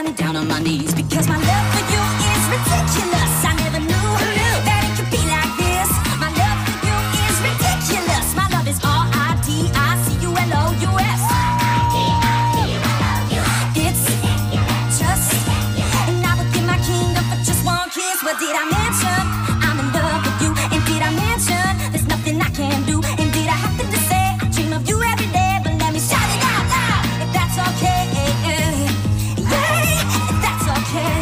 find me down on my knees, because my love for you is ridiculous. I never knew that it could be like this. My love for you is ridiculous. My love is RIDICULOUS. It's just, and I would give my kingdom for just one kiss. What did I mention? I'm in love with you. And did I mention there's nothing I can do? And did I happen to say I dream of you every day? But let me shout it out loud, if that's okay. Yeah, if that's okay.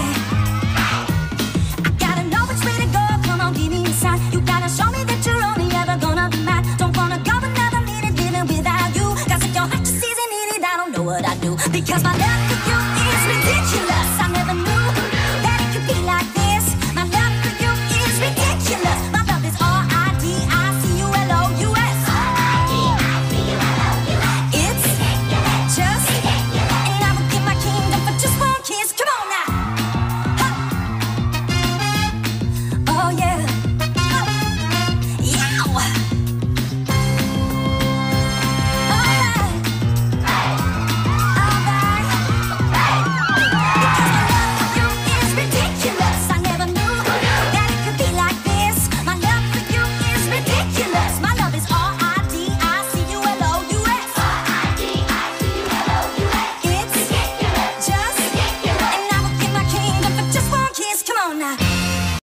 I gotta know which way to go. Come on, give me a sign. You gotta show me that you're only ever gonna be mine. Don't wanna go another minute living without you. Cause if your heart just isn't in it, I don't know what I do. Because my love for you is ridiculous. I never knew that it could be like this. My love for you is ridiculous. My love is RIDICULOUS. It's just, and I would give my kingdom for just one kiss. Come on now. Huh. Oh yeah. Huh. Yeah. Alright. Alright. Because my love for you is ridiculous. I never knew that it could be like this. My love for you is ridiculous. My love is RIDICULOUS. It's just, and I would give my kingdom for just one kiss. Come on now.